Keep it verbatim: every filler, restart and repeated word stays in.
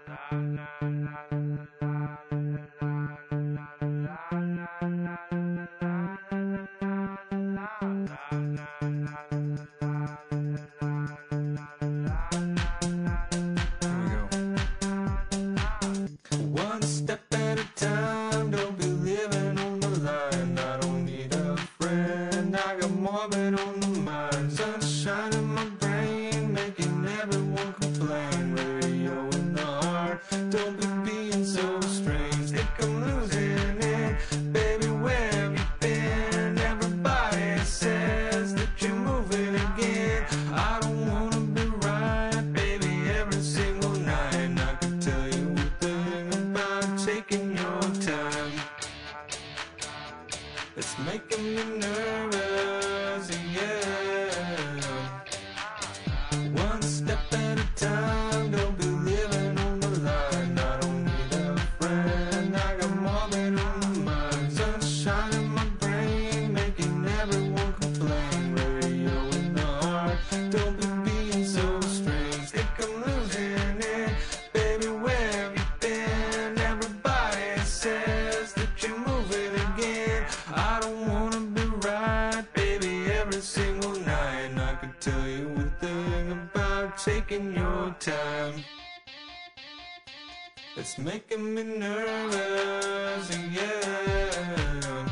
One step at a time, don't be living on the line. I don't need a friend, I got more of it on the mind. Sunshine in my brain, making everyone complain. Radio in the heart, don't be being so strange. Think I'm losing it, baby, where have you been? Everybody says that you're moving again. I don't wanna be right, baby, every single night. And I can tell you a thing about taking your time. It's making me nervous, yeah. One step at a time, don't be living on the line. I don't need a friend, I got more than on the mind. Sunshine in my brain, making everyone complain. Radio in the heart, don't be being so strange. Think I'm losing it, baby, where have you been? Everybody says that you're moving again. I don't wanna be right, baby, every single night. And I can tell you a thing about taking your time. It's making me nervous, yeah.